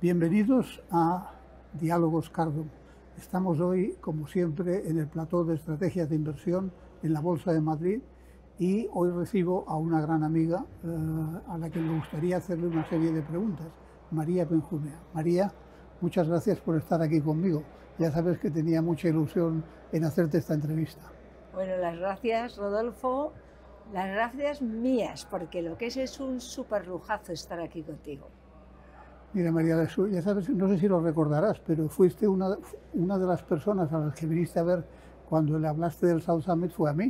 Bienvenidos a Diálogos Cardum. Estamos hoy, como siempre, en el plató de estrategias de inversión en la Bolsa de Madrid y hoy recibo a una gran amiga a la que me gustaría hacerle una serie de preguntas, María Benjumea. María, muchas gracias por estar aquí conmigo. Ya sabes que tenía mucha ilusión en hacerte esta entrevista. Bueno, las gracias, Rodolfo, las gracias mías, porque lo que es un súper lujazo estar aquí contigo. Mira, María, ya sabes, no sé si lo recordarás, pero fuiste una de las personas a las que viniste a ver cuando le hablaste del South Summit, fue a mí.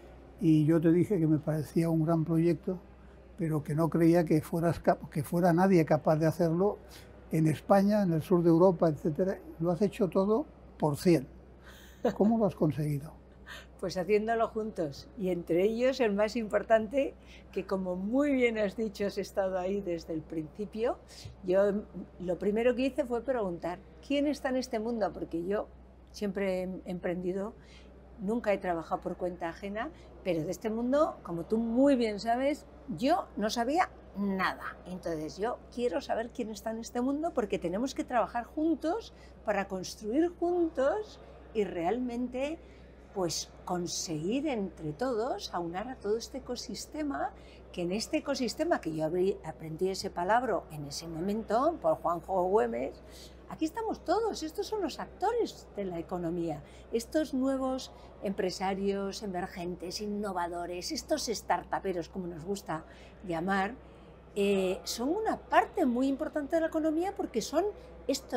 Y yo te dije que me parecía un gran proyecto, pero que no creía que fuera nadie capaz de hacerlo en España, en el sur de Europa, etcétera. Lo has hecho todo por 100. ¿Cómo lo has conseguido? Pues haciéndolo juntos, y entre ellos el más importante, que como muy bien has dicho, has estado ahí desde el principio. Yo lo primero que hice fue preguntar, ¿quién está en este mundo? Porque yo siempre he emprendido, nunca he trabajado por cuenta ajena, pero de este mundo, como tú muy bien sabes, yo no sabía nada. Entonces yo quiero saber quién está en este mundo porque tenemos que trabajar juntos para construir juntos y realmente pues conseguir entre todos aunar a todo este ecosistema, que en este ecosistema que yo aprendí ese palabra en ese momento por Juanjo Güemes, aquí estamos todos, estos son los actores de la economía, estos nuevos empresarios emergentes, innovadores, estos startuperos, como nos gusta llamar, son una parte muy importante de la economía porque son esta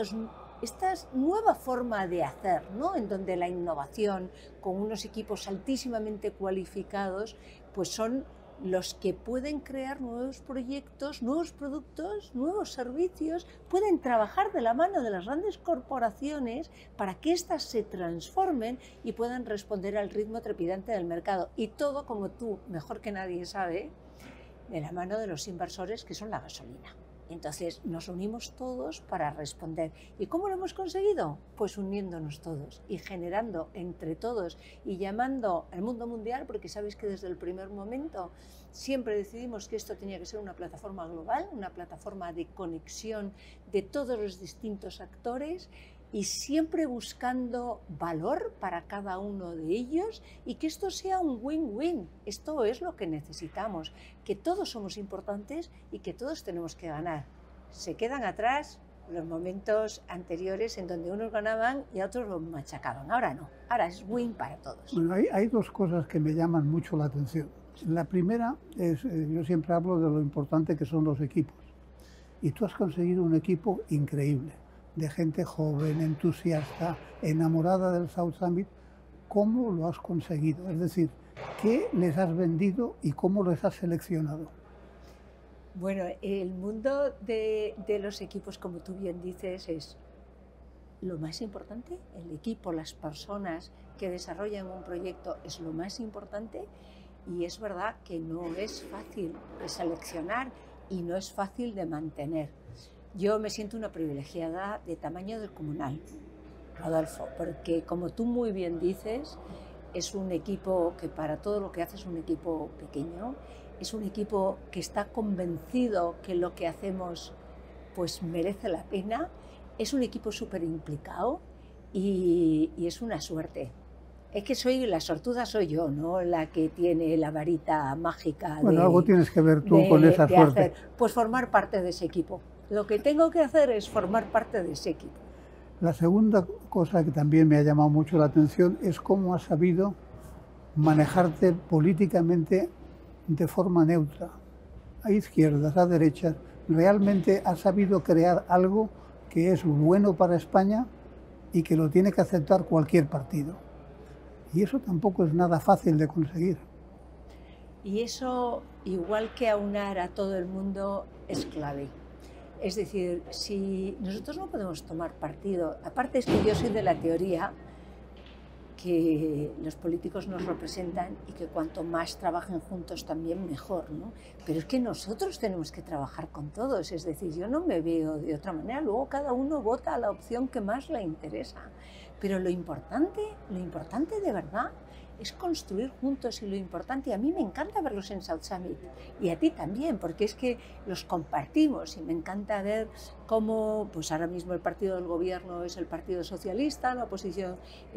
nueva forma de hacer, ¿no? En donde la innovación, con unos equipos altísimamente cualificados, pues son los que pueden crear nuevos proyectos, nuevos productos, nuevos servicios, pueden trabajar de la mano de las grandes corporaciones para que éstas se transformen y puedan responder al ritmo trepidante del mercado. Y todo, como tú mejor que nadie sabe, de la mano de los inversores, que son la gasolina. Entonces nos unimos todos para responder. ¿Y cómo lo hemos conseguido? Pues uniéndonos todos y generando entre todos y llamando al mundo mundial, porque sabéis que desde el primer momento siempre decidimos que esto tenía que ser una plataforma global, una plataforma de conexión de todos los distintos actores y siempre buscando valor para cada uno de ellos y que esto sea un win-win. Esto es lo que necesitamos, que todos somos importantes y que todos tenemos que ganar. Se quedan atrás los momentos anteriores en donde unos ganaban y a otros los machacaban. Ahora no, ahora es win para todos. Bueno, hay dos cosas que me llaman mucho la atención. La primera es, yo siempre hablo de lo importante que son los equipos. Y tú has conseguido un equipo increíble, de gente joven, entusiasta, enamorada del South Summit. ¿Cómo lo has conseguido? Es decir, ¿qué les has vendido y cómo les has seleccionado? Bueno, el mundo de los equipos, como tú bien dices, es lo más importante. El equipo, las personas que desarrollan un proyecto es lo más importante y es verdad que no es fácil de seleccionar y no es fácil de mantener. Yo me siento una privilegiada de tamaño descomunal, Rodolfo, porque como tú muy bien dices, es un equipo que para todo lo que hace es un equipo pequeño, es un equipo que está convencido que lo que hacemos pues merece la pena, es un equipo súper implicado y es una suerte. Es que la sortuda soy yo, no la que tiene la varita mágica. Bueno, algo tienes que ver tú con esa suerte. Hacer, pues formar parte de ese equipo. Lo que tengo que hacer es formar parte de ese equipo. La segunda cosa que también me ha llamado mucho la atención es cómo has sabido manejarte políticamente de forma neutra, a izquierdas, a derechas. Realmente has sabido crear algo que es bueno para España y que lo tiene que aceptar cualquier partido. Y eso tampoco es nada fácil de conseguir. Y eso, igual que aunar a todo el mundo, es clave. Es decir, si nosotros no podemos tomar partido, aparte es que yo soy de la teoría que los políticos nos representan y que cuanto más trabajen juntos también mejor, ¿no? Pero es que nosotros tenemos que trabajar con todos, es decir, yo no me veo de otra manera, luego cada uno vota a la opción que más le interesa. Pero lo importante de verdad es construir juntos, y lo importante, a mí me encanta verlos en South Summit y a ti también, porque es que los compartimos y me encanta ver cómo, pues ahora mismo el partido del gobierno es el Partido Socialista, la oposición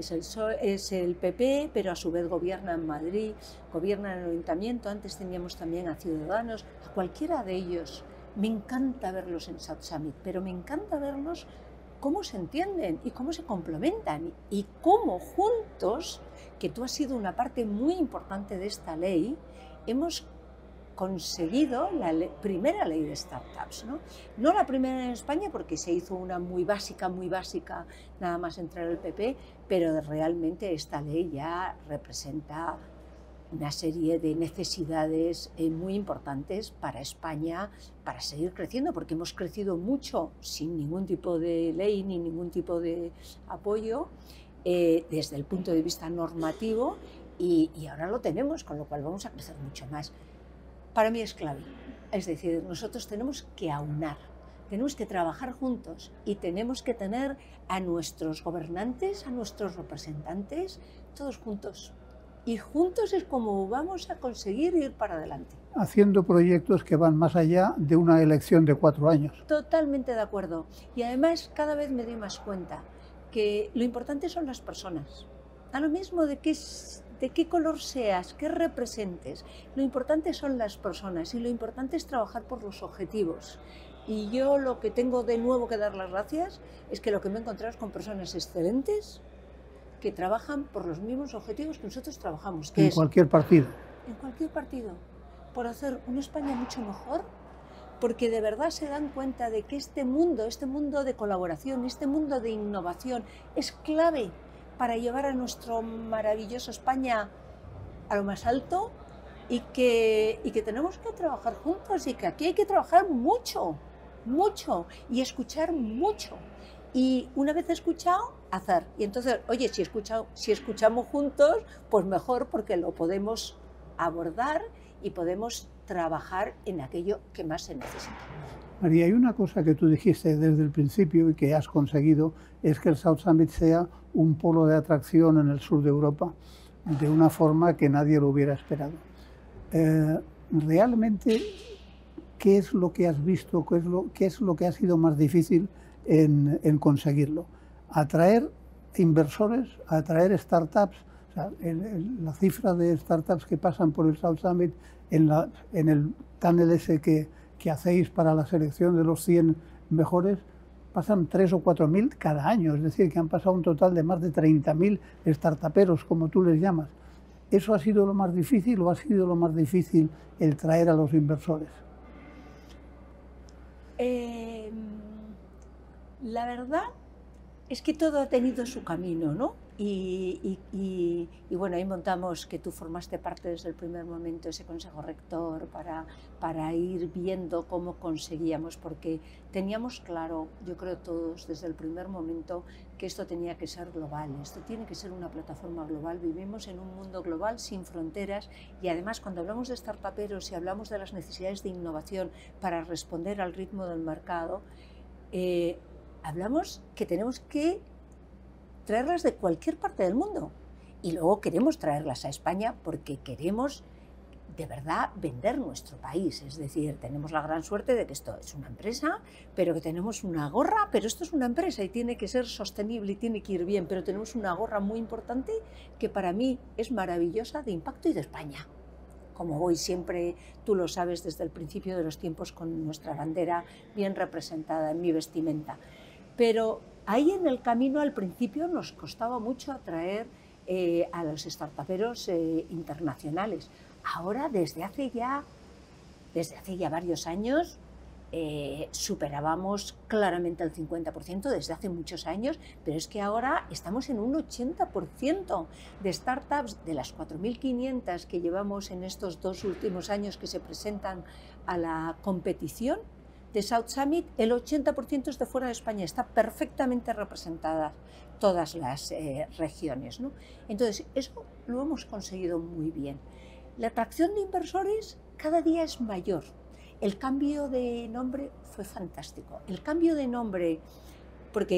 es el PP, pero a su vez gobierna en Madrid, gobierna en el Ayuntamiento, antes teníamos también a Ciudadanos, a cualquiera de ellos. Me encanta verlos en South Summit, pero me encanta verlos cómo se entienden y cómo se complementan y cómo juntos, que tú has sido una parte muy importante de esta ley, hemos conseguido la primera ley de startups, ¿no? No la primera en España porque se hizo una muy básica, nada más entrar el PP, pero realmente esta ley ya representa una serie de necesidades muy importantes para España, para seguir creciendo, porque hemos crecido mucho sin ningún tipo de ley ni ningún tipo de apoyo desde el punto de vista normativo y ahora lo tenemos, con lo cual vamos a crecer mucho más. Para mí es clave, es decir, nosotros tenemos que aunar, tenemos que trabajar juntos y tenemos que tener a nuestros gobernantes, a nuestros representantes, todos juntos. Y juntos es como vamos a conseguir ir para adelante. Haciendo proyectos que van más allá de una elección de 4 años. Totalmente de acuerdo. Y además cada vez me doy más cuenta que lo importante son las personas. A lo mismo de qué color seas, qué representes. Lo importante son las personas y lo importante es trabajar por los objetivos. Y yo lo que tengo de nuevo que dar las gracias es que lo que me he encontrado es con personas excelentes que trabajan por los mismos objetivos que nosotros trabajamos. Que en cualquier partido. En cualquier partido. Por hacer una España mucho mejor, porque de verdad se dan cuenta de que este mundo de colaboración, este mundo de innovación es clave para llevar a nuestro maravilloso España a lo más alto y que tenemos que trabajar juntos y que aquí hay que trabajar mucho y escuchar mucho. Y una vez escuchado, hacer. Y entonces, oye, si escuchamos juntos, pues mejor, porque lo podemos abordar y podemos trabajar en aquello que más se necesita. María, hay una cosa que tú dijiste desde el principio y que has conseguido, es que el South Summit sea un polo de atracción en el sur de Europa, de una forma que nadie lo hubiera esperado. Realmente, ¿qué es lo que has visto? ¿Qué es lo que ha sido más difícil en conseguirlo? Atraer inversores, atraer startups. O sea, la cifra de startups que pasan por el South Summit en el panel ese que hacéis para la selección de los 100 mejores, pasan 3.000 o 4.000 cada año, es decir, que han pasado un total de más de 30.000 startuperos, como tú les llamas. ¿Eso ha sido lo más difícil o ha sido lo más difícil el traer a los inversores? La verdad es que todo ha tenido su camino, ¿no? Y bueno, ahí montamos, que tú formaste parte desde el primer momento, ese consejo rector para ir viendo cómo conseguíamos, porque teníamos claro, yo creo todos, desde el primer momento, que esto tenía que ser global, esto tiene que ser una plataforma global. Vivimos en un mundo global sin fronteras y además cuando hablamos de startuperos y hablamos de las necesidades de innovación para responder al ritmo del mercado, hablamos que tenemos que traerlas de cualquier parte del mundo y luego queremos traerlas a España porque queremos de verdad vender nuestro país. Es decir, tenemos la gran suerte de que esto es una empresa, pero que tenemos una gorra, pero esto es una empresa y tiene que ser sostenible y tiene que ir bien, pero tenemos una gorra muy importante que para mí es maravillosa, de impacto y de España. Como voy siempre, tú lo sabes, desde el principio de los tiempos, con nuestra bandera bien representada en mi vestimenta. Pero ahí en el camino, al principio, nos costaba mucho atraer a los startuperos internacionales. Ahora, desde hace ya varios años, superábamos claramente el 50% desde hace muchos años, pero es que ahora estamos en un 80% de startups, de las 4.500 que llevamos en estos 2 últimos años que se presentan a la competición de South Summit, el 80% es de fuera de España, está perfectamente representadas todas las regiones, ¿no? Entonces, eso lo hemos conseguido muy bien. La atracción de inversores cada día es mayor. El cambio de nombre fue fantástico. El cambio de nombre, porque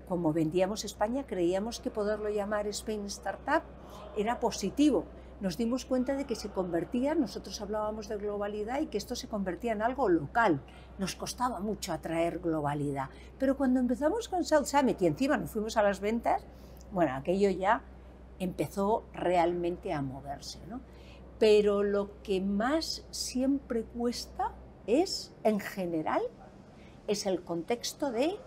como vendíamos España, creíamos que poderlo llamar Spain Startup era positivo. Nos dimos cuenta de que se convertía, nosotros hablábamos de globalidad y que esto se convertía en algo local. Nos costaba mucho atraer globalidad. Pero cuando empezamos con South Summit y encima nos fuimos a las ventas, bueno, aquello ya empezó realmente a moverse, ¿no? Pero lo que más siempre cuesta es, en general, es el contexto de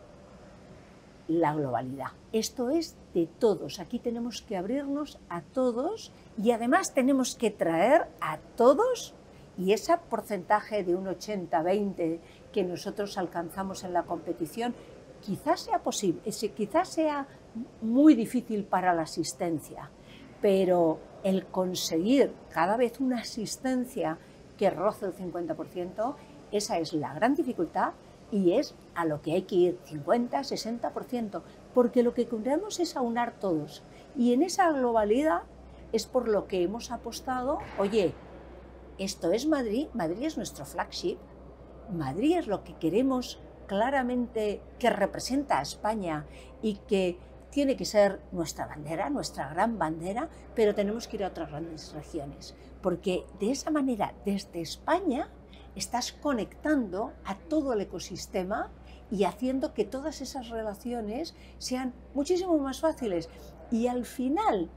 la globalidad. Esto es de todos. Aquí tenemos que abrirnos a todos y además tenemos que traer a todos, y ese porcentaje de un 80-20 que nosotros alcanzamos en la competición quizás sea posible, quizás sea muy difícil para la asistencia, pero el conseguir cada vez una asistencia que roce el 50%, esa es la gran dificultad y es a lo que hay que ir, 50-60%, porque lo que queremos es aunar todos. Y en esa globalidad es por lo que hemos apostado, oye, esto es Madrid, Madrid es nuestro flagship, Madrid es lo que queremos claramente que representa a España y que tiene que ser nuestra bandera, nuestra gran bandera, pero tenemos que ir a otras grandes regiones, porque de esa manera, desde España, estás conectando a todo el ecosistema y haciendo que todas esas relaciones sean muchísimo más fáciles. Y al final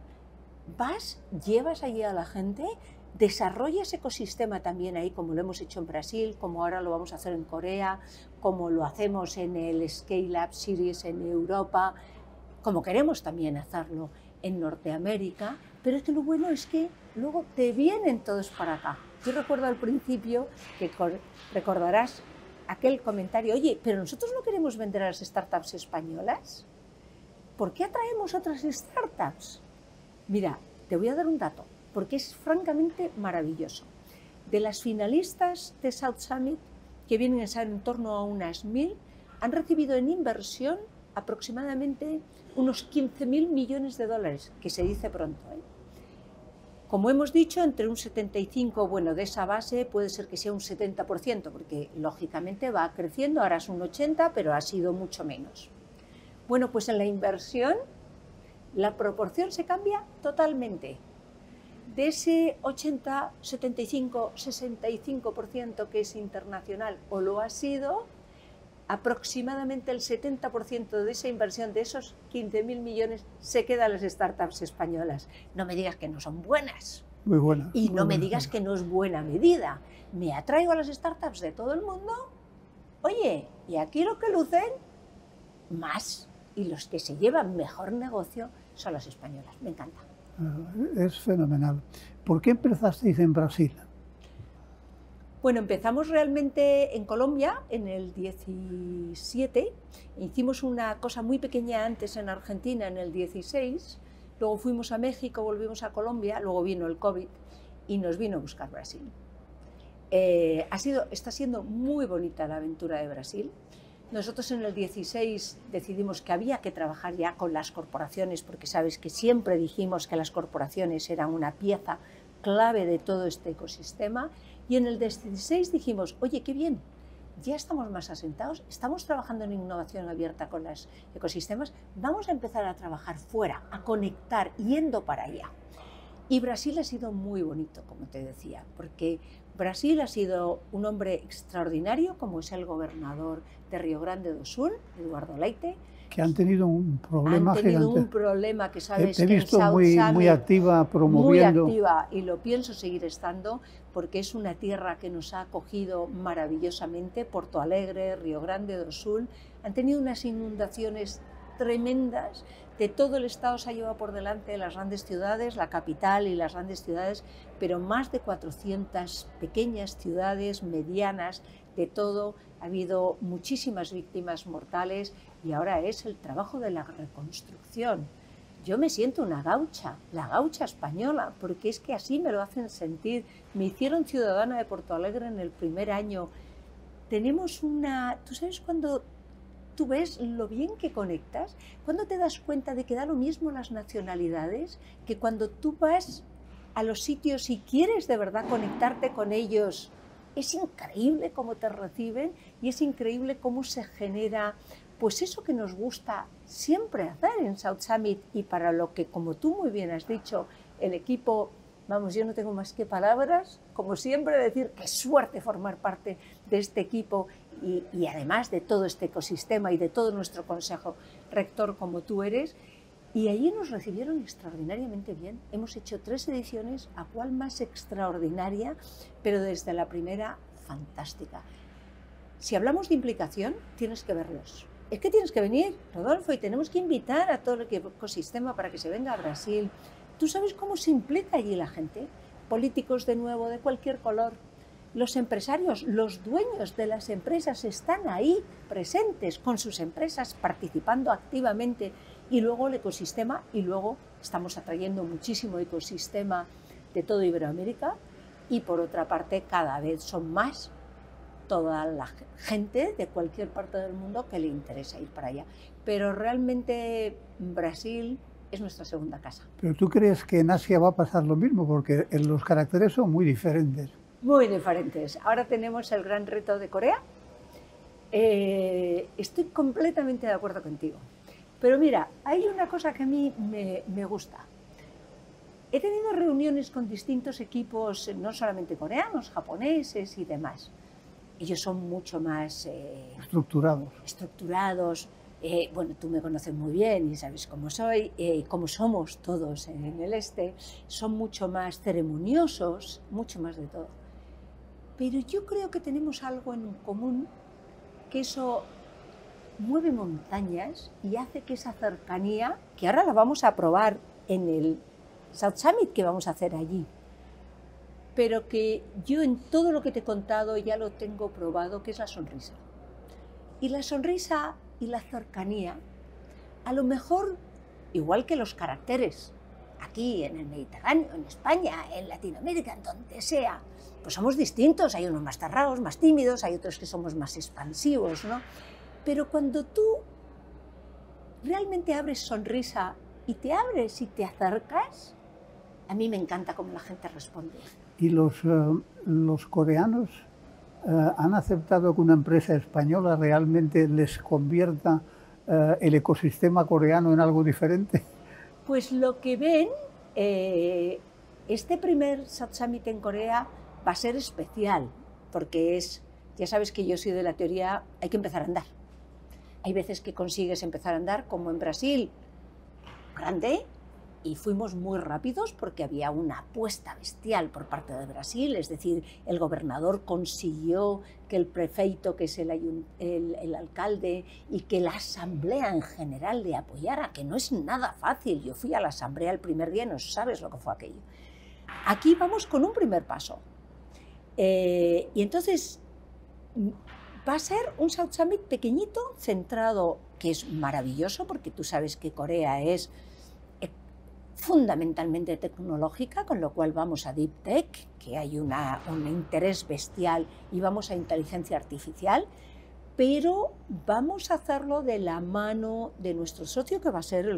llevas allí a la gente, desarrollas ecosistema también ahí, como lo hemos hecho en Brasil, como ahora lo vamos a hacer en Corea, como lo hacemos en el Scale Up Series en Europa, como queremos también hacerlo en Norteamérica, pero es que lo bueno es que luego te vienen todos para acá. Yo recuerdo al principio, que recordarás aquel comentario, oye, pero nosotros no queremos vender a las startups españolas, ¿por qué atraemos otras startups? Mira, te voy a dar un dato, porque es francamente maravilloso. De las finalistas de South Summit, que vienen a ser en torno a unas 1000, han recibido en inversión aproximadamente unos 15.000 millones de dólares, que se dice pronto, ¿eh? Como hemos dicho, entre un 75, bueno, de esa base puede ser que sea un 70%, porque lógicamente va creciendo, ahora es un 80%, pero ha sido mucho menos. Bueno, pues en la inversión la proporción se cambia totalmente. De ese 80, 75, 65% que es internacional o lo ha sido, aproximadamente el 70% de esa inversión, de esos 15.000 millones, se queda a las startups españolas. No me digas que no son buenas. Muy buenas. Y no me digas que no es buena medida. Me atraigo a las startups de todo el mundo. Oye, y aquí lo que lucen más y los que se llevan mejor negocio son las españolas. Me encanta. Es fenomenal. ¿Por qué empezasteis en Brasil? Bueno, empezamos realmente en Colombia en el 17, hicimos una cosa muy pequeña antes en Argentina en el 16, luego fuimos a México, volvimos a Colombia, luego vino el COVID y nos vino a buscar Brasil. Está siendo muy bonita la aventura de Brasil. Nosotros en el 16 decidimos que había que trabajar ya con las corporaciones, porque sabes que siempre dijimos que las corporaciones eran una pieza clave de todo este ecosistema. Y en el 16 dijimos, oye, qué bien, ya estamos más asentados, estamos trabajando en innovación abierta con los ecosistemas, vamos a empezar a trabajar fuera, a conectar, yendo para allá. Y Brasil ha sido muy bonito, como te decía, porque Brasil ha sido un hombre extraordinario, como es el gobernador de Río Grande do Sul, Eduardo Leite. Que han tenido un problema gigante. Han tenido un problema que sabes Te he visto que en South Summit, muy activa promoviendo. Muy activa, y lo pienso seguir estando, porque es una tierra que nos ha acogido maravillosamente. Porto Alegre, Río Grande do Sul, han tenido unas inundaciones tremendas. De todo el estado se ha llevado por delante las grandes ciudades, la capital y las grandes ciudades, pero más de 400 pequeñas ciudades, medianas, de todo. Ha habido muchísimas víctimas mortales y ahora es el trabajo de la reconstrucción. Yo me siento una gaucha, la gaucha española, porque es que así me lo hacen sentir. Me hicieron ciudadana de Porto Alegre en el primer año. Tenemos una... ¿Tú sabes cuando tú ves lo bien que conectas? ¿Cuándo te das cuenta de que da lo mismo las nacionalidades? Que cuando tú vas a los sitios y quieres de verdad conectarte con ellos, es increíble cómo te reciben y es increíble cómo se genera pues eso que nos gusta siempre hacer en South Summit y para lo que, como tú muy bien has dicho, el equipo, vamos, yo no tengo más que palabras, como siempre decir, qué suerte formar parte de este equipo y además de todo este ecosistema y de todo nuestro consejo rector como tú eres. Y allí nos recibieron extraordinariamente bien. Hemos hecho 3 ediciones, a cual más extraordinaria, pero desde la primera, fantástica. Si hablamos de implicación, tienes que verlos. Es que tienes que venir, Rodolfo, y tenemos que invitar a todo el ecosistema para que se venga a Brasil. ¿Tú sabes cómo se implica allí la gente? Políticos de nuevo, de cualquier color. Los empresarios, los dueños de las empresas están ahí presentes con sus empresas, participando activamente. Y luego el ecosistema, y luego estamos atrayendo muchísimo ecosistema de toda Iberoamérica. Y por otra parte, cada vez son más toda la gente de cualquier parte del mundo que le interesa ir para allá. Pero realmente Brasil es nuestra segunda casa. ¿Pero tú crees que en Asia va a pasar lo mismo? Porque los caracteres son muy diferentes. Muy diferentes. Ahora tenemos el gran reto de Corea. Estoy completamente de acuerdo contigo. Pero mira, hay una cosa que a mí me gusta. He tenido reuniones con distintos equipos, no solamente coreanos, japoneses y demás. Ellos son mucho más estructurados. Bueno, tú me conoces muy bien y sabes cómo soy, cómo somos todos en el este. Son mucho más ceremoniosos, mucho más de todo. Pero yo creo que tenemos algo en común, que eso mueve montañas y hace que esa cercanía, que ahora la vamos a probar en el South Summit que vamos a hacer allí, pero que yo en todo lo que te he contado ya lo tengo probado, que es la sonrisa. Y la sonrisa y la cercanía, a lo mejor, igual que los caracteres, aquí en el Mediterráneo, en España, en Latinoamérica, en donde sea, pues somos distintos, hay unos más cerrados, más tímidos, hay otros que somos más expansivos, ¿no? Pero cuando tú realmente abres sonrisa y te abres y te acercas, a mí me encanta cómo la gente responde. ¿Y los coreanos han aceptado que una empresa española realmente les convierta el ecosistema coreano en algo diferente? Pues lo que ven, este primer South Summit en Corea va a ser especial, porque ya sabes que yo soy de la teoría, hay que empezar a andar. Hay veces que consigues empezar a andar, como en Brasil, grande, y fuimos muy rápidos porque había una apuesta bestial por parte de Brasil, es decir, el gobernador consiguió que el prefeito, que es el alcalde, y que la asamblea en general le apoyara, que no es nada fácil. Yo fui a la asamblea el primer día y no sabes lo que fue aquello. Aquí vamos con un primer paso. Y entonces va a ser un South Summit pequeñito, centrado, que es maravilloso, porque tú sabes que Corea es fundamentalmente tecnológica, con lo cual vamos a Deep Tech, que hay un interés bestial, y vamos a inteligencia artificial, pero vamos a hacerlo de la mano de nuestro socio, que va a ser el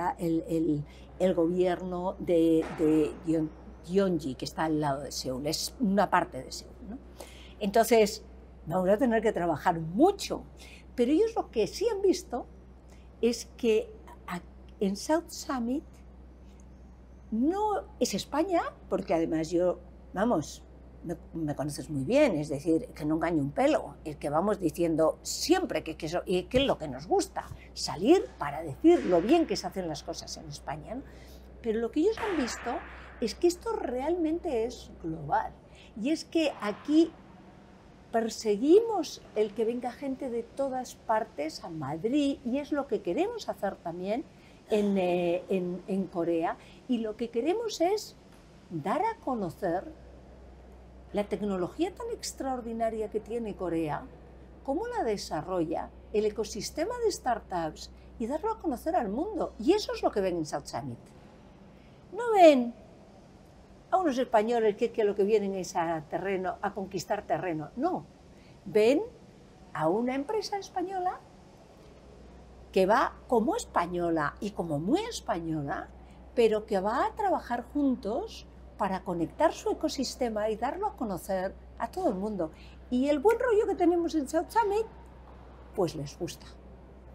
gobierno de Gyeonggi, que está al lado de Seúl, es una parte de Seúl, ¿no? Entonces, vamos a tener que trabajar mucho, pero ellos lo que sí han visto es que en South Summit no es España, porque además yo, vamos, me conoces muy bien, es decir, que no engaño un pelo, es que vamos diciendo siempre que es lo que nos gusta, salir para decir lo bien que se hacen las cosas en España, ¿no? Pero lo que ellos han visto es que esto realmente es global, y es que aquí perseguimos el que venga gente de todas partes a Madrid, y es lo que queremos hacer también en Corea, y lo que queremos es dar a conocer la tecnología tan extraordinaria que tiene Corea, cómo la desarrolla, el ecosistema de startups, y darlo a conocer al mundo. Y eso es lo que ven en South Summit. No ven a unos españoles que lo que vienen es a conquistar terreno. No, ven a una empresa española que va como española y como muy española, pero que va a trabajar juntos para conectar su ecosistema y darlo a conocer a todo el mundo. Y el buen rollo que tenemos en South Summit, pues les gusta.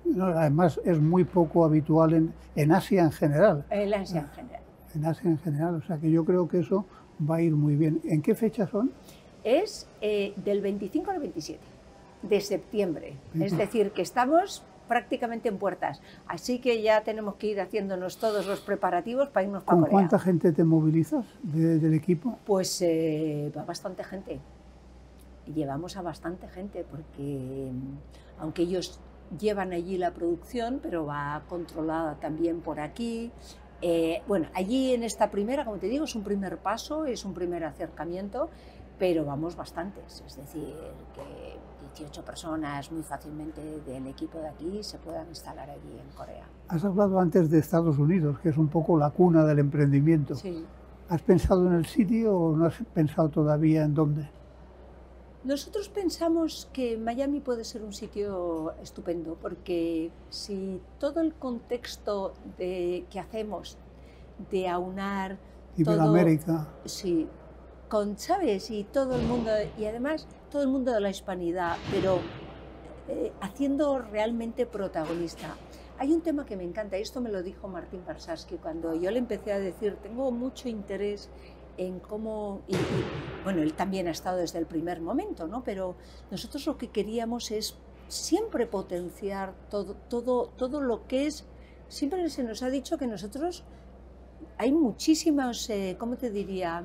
No, además es muy poco habitual en Asia en general. En Asia en general. En Asia en general, o sea que yo creo que eso va a ir muy bien. ¿En qué fecha son? Es del 25 al 27 de septiembre, es decir, que estamos prácticamente en puertas, así que ya tenemos que ir haciéndonos todos los preparativos para irnos para Corea. ¿Con cuánta gente te movilizas del equipo? Pues va bastante gente, llevamos a bastante gente, porque aunque ellos llevan allí la producción, pero va controlada también por aquí. Bueno, allí en esta primera, como te digo, es un primer paso, es un primer acercamiento, pero vamos bastantes, es decir, que 18 personas muy fácilmente del equipo de aquí se puedan instalar allí en Corea. Has hablado antes de Estados Unidos, que es un poco la cuna del emprendimiento. Sí. ¿Has pensado en el sitio o no has pensado todavía en dónde? Nosotros pensamos que Miami puede ser un sitio estupendo, porque si todo el contexto que hacemos de aunar Iberoamérica. todo, sí, con, ¿sabes? Y todo el mundo, y además todo el mundo de la hispanidad, pero haciendo realmente protagonista. Hay un tema que me encanta, y esto me lo dijo Martín Warszawski cuando yo le empecé a decir, tengo mucho interés en cómo, y bueno, él también ha estado desde el primer momento, ¿no? Pero nosotros lo que queríamos es siempre potenciar todo lo que es, siempre se nos ha dicho que nosotros, hay muchísimos, ¿cómo te diría?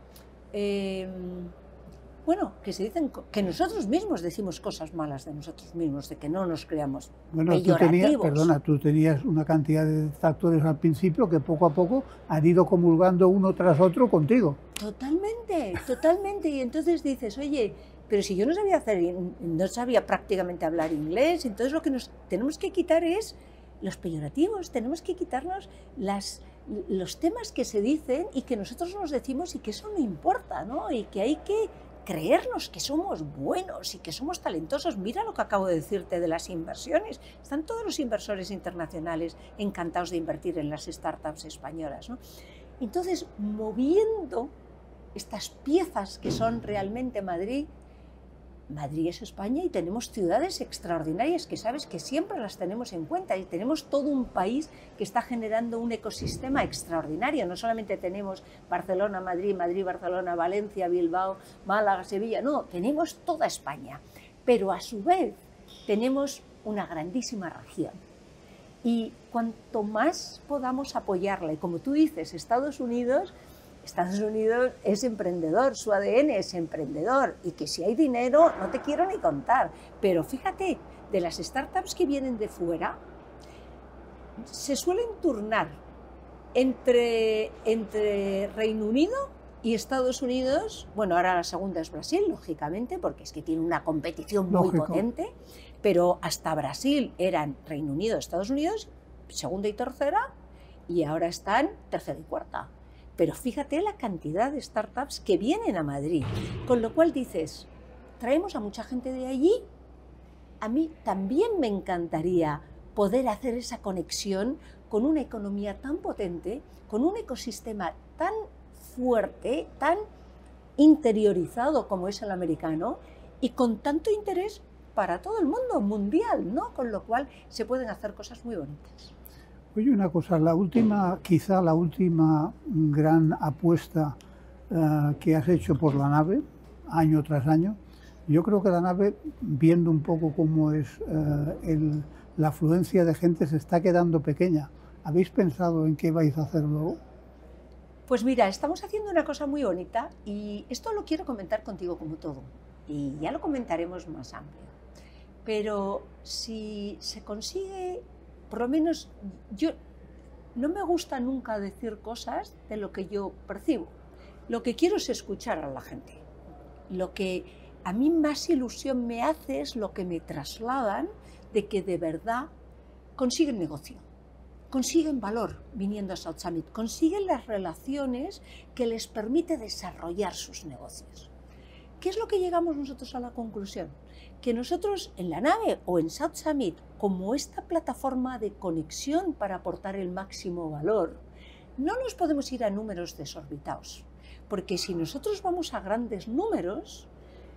Bueno, que se dicen que nosotros mismos decimos cosas malas de nosotros mismos, de que no nos creamos peyorativos. Tú tenías una cantidad de detractores al principio que poco a poco han ido comulgando uno tras otro contigo. Totalmente, totalmente. Y entonces dices, oye, pero si yo no sabía prácticamente hablar inglés, entonces lo que nos tenemos que quitar es los peyorativos, tenemos que quitarnos los temas que se dicen y que nosotros nos decimos y que eso no importa, ¿no? Y que hay que creernos que somos buenos y que somos talentosos. Mira lo que acabo de decirte de las inversiones. Están todos los inversores internacionales encantados de invertir en las startups españolas, ¿no? Entonces, moviendo estas piezas que son realmente Madrid, Madrid es España y tenemos ciudades extraordinarias que sabes que siempre las tenemos en cuenta, y tenemos todo un país que está generando un ecosistema extraordinario. No solamente tenemos Barcelona, Madrid, Madrid, Barcelona, Valencia, Bilbao, Málaga, Sevilla, no, tenemos toda España, pero a su vez tenemos una grandísima región. Y cuanto más podamos apoyarla, y como tú dices, Estados Unidos es emprendedor, su ADN es emprendedor, y que si hay dinero no te quiero ni contar. Pero fíjate, de las startups que vienen de fuera, se suelen turnar entre Reino Unido y Estados Unidos. Bueno, ahora la segunda es Brasil, lógicamente, porque es que tiene una competición muy potente, pero hasta Brasil eran Reino Unido, Estados Unidos, segunda y tercera, y ahora están tercera y cuarta. Pero fíjate la cantidad de startups que vienen a Madrid, con lo cual dices, traemos a mucha gente de allí. A mí también me encantaría poder hacer esa conexión con una economía tan potente, con un ecosistema tan fuerte, tan interiorizado como es el americano, y con tanto interés para todo el mundo mundial, ¿no? Con lo cual se pueden hacer cosas muy bonitas. Oye, una cosa, quizá la última gran apuesta que has hecho por la nave, año tras año, yo creo que la nave, viendo un poco cómo es la afluencia de gente, se está quedando pequeña. ¿Habéis pensado en qué vais a hacer luego? Pues mira, estamos haciendo una cosa muy bonita, y esto lo quiero comentar contigo como todo, y ya lo comentaremos más amplio. Pero si se consigue, por lo menos yo no me gusta nunca decir cosas de lo que yo percibo. Lo que quiero es escuchar a la gente. Lo que a mí más ilusión me hace es lo que me trasladan de que de verdad consiguen negocio, consiguen valor viniendo a South Summit, consiguen las relaciones que les permite desarrollar sus negocios. ¿Qué es lo que llegamos nosotros a la conclusión? Que nosotros en la nave o en South Summit, como esta plataforma de conexión para aportar el máximo valor, no nos podemos ir a números desorbitados, porque si nosotros vamos a grandes números,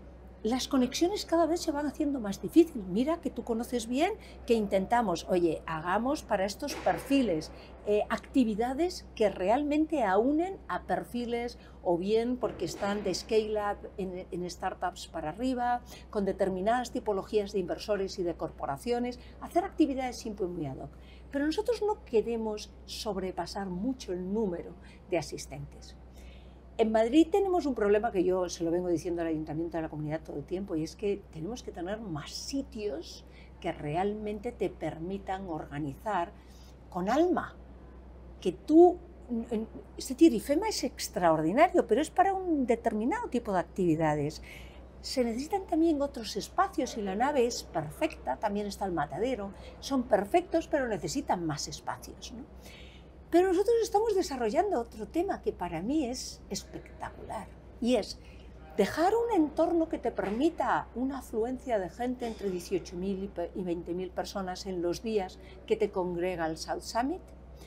las conexiones cada vez se van haciendo más difíciles. Mira que tú conoces bien que intentamos, oye, hagamos para estos perfiles actividades que realmente aúnen a perfiles o bien porque están de scale-up en startups para arriba, con determinadas tipologías de inversores y de corporaciones, hacer actividades siempre muy ad hoc. Pero nosotros no queremos sobrepasar mucho el número de asistentes. En Madrid tenemos un problema que yo se lo vengo diciendo al Ayuntamiento de la Comunidad todo el tiempo, y es que tenemos que tener más sitios que realmente te permitan organizar con alma. Que tú, es decir, IFEMA es extraordinario, pero es para un determinado tipo de actividades. Se necesitan también otros espacios y la nave es perfecta, también está el matadero, son perfectos pero necesitan más espacios, ¿no? Pero nosotros estamos desarrollando otro tema que para mí es espectacular y es dejar un entorno que te permita una afluencia de gente entre 18.000 y 20.000 personas en los días que te congrega el South Summit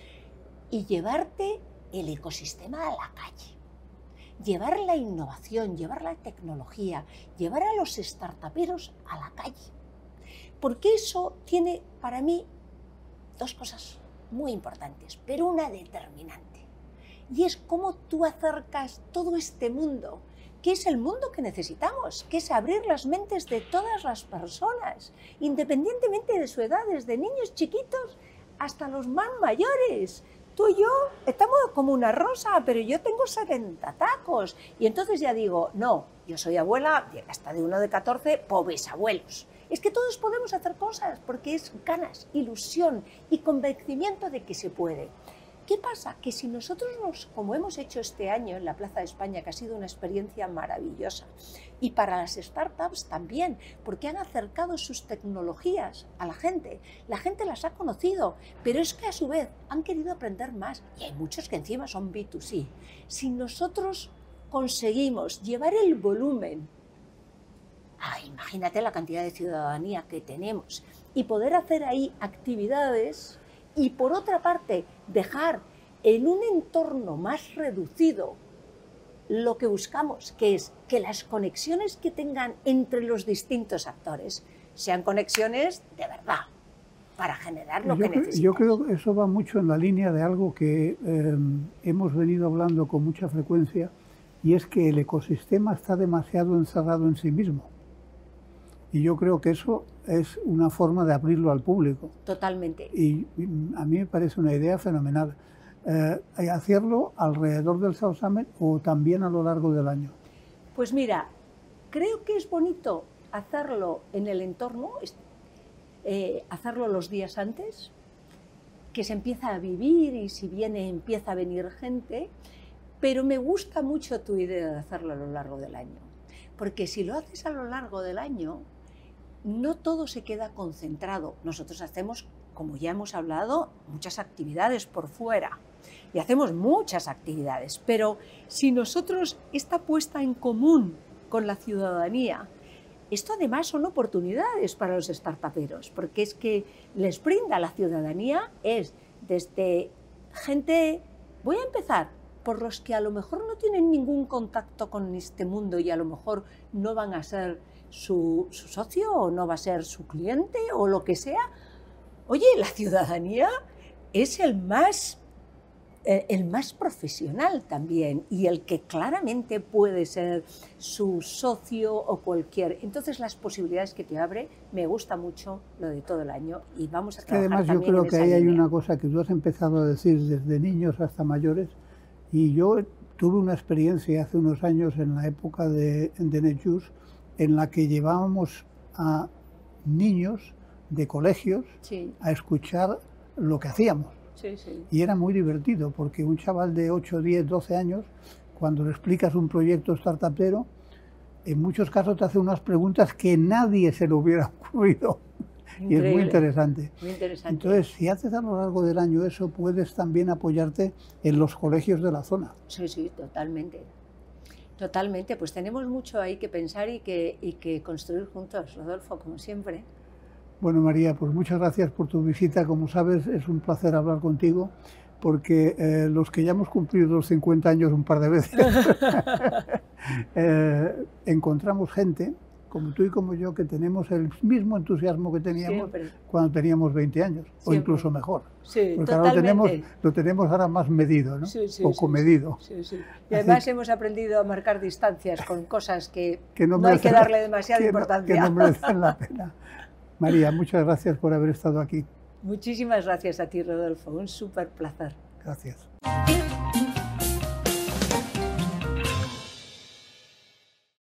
y llevarte el ecosistema a la calle, llevar la innovación, llevar la tecnología, llevar a los startuperos a la calle. Porque eso tiene para mí dos cosas muy importantes, pero una determinante. Y es cómo tú acercas todo este mundo, que es el mundo que necesitamos, que es abrir las mentes de todas las personas, independientemente de su edad, desde niños chiquitos hasta los más mayores. Tú y yo estamos como una rosa, pero yo tengo 70 tacos. Y entonces ya digo, no, yo soy abuela, hasta de uno de 14, pobres abuelos. Es que todos podemos hacer cosas porque es ganas, ilusión y convencimiento de que se puede. ¿Qué pasa? Que si nosotros como hemos hecho este año en la Plaza de España, que ha sido una experiencia maravillosa, y para las startups también, porque han acercado sus tecnologías a la gente las ha conocido, pero es que a su vez han querido aprender más, y hay muchos que encima son B2C. Si nosotros conseguimos llevar el volumen, imagínate la cantidad de ciudadanía que tenemos, y poder hacer ahí actividades, y por otra parte dejar en un entorno más reducido lo que buscamos, que es que las conexiones que tengan entre los distintos actores sean conexiones de verdad, para generar lo que necesitamos. Yo creo que eso va mucho en la línea de algo que hemos venido hablando con mucha frecuencia, y es que el ecosistema está demasiado encerrado en sí mismo. Y yo creo que eso es una forma de abrirlo al público. Totalmente. Y a mí me parece una idea fenomenal. ¿Hacerlo alrededor del South Summit o también a lo largo del año? Pues mira, creo que es bonito hacerlo en el entorno, hacerlo los días antes, que se empieza a vivir y si viene empieza a venir gente, pero me gusta mucho tu idea de hacerlo a lo largo del año. Porque si lo haces a lo largo del año, no todo se queda concentrado. Nosotros hacemos, como ya hemos hablado, muchas actividades por fuera y hacemos muchas actividades, pero si nosotros esta puesta en común con la ciudadanía, esto además son oportunidades para los startuperos, porque es que les brinda la ciudadanía es desde gente, voy a empezar por los que a lo mejor no tienen ningún contacto con este mundo y a lo mejor no van a ser su socio o no va a ser su cliente o lo que sea. Oye, la ciudadanía es el más profesional también y el que claramente puede ser su socio o cualquier. Entonces las posibilidades que te abre, me gusta mucho lo de todo el año y vamos a trabajar además también. Yo creo que ahí hay una cosa que tú has empezado a decir desde niños hasta mayores, y yo tuve una experiencia hace unos años en la época de NetJuice en la que llevábamos a niños de colegios a escuchar lo que hacíamos. Sí, sí. Y era muy divertido, porque un chaval de 8, 10, 12 años, cuando le explicas un proyecto startupero, en muchos casos te hace unas preguntas que nadie se le hubiera ocurrido. Increíble. Y es muy interesante. Muy interesante. Entonces, si haces a lo largo del año eso, puedes también apoyarte en los colegios de la zona. Sí, sí, totalmente. Totalmente, pues tenemos mucho ahí que pensar y que construir juntos, Rodolfo, como siempre. Bueno, María, pues muchas gracias por tu visita. Como sabes, es un placer hablar contigo, porque los que ya hemos cumplido los 50 años un par de veces, encontramos gente como tú y como yo, que tenemos el mismo entusiasmo que teníamos Siempre. cuando teníamos 20 años, o Siempre. incluso mejor. Sí, Porque ahora totalmente. lo tenemos ahora más medido, ¿no? Sí, sí, o sí, comedido. sí, sí. Y además hemos aprendido a marcar distancias con cosas que no no hay que merecen darle demasiada que importancia. no merecen la pena. María, muchas gracias por haber estado aquí. Muchísimas gracias a ti, Rodolfo. Un súper placer. Gracias.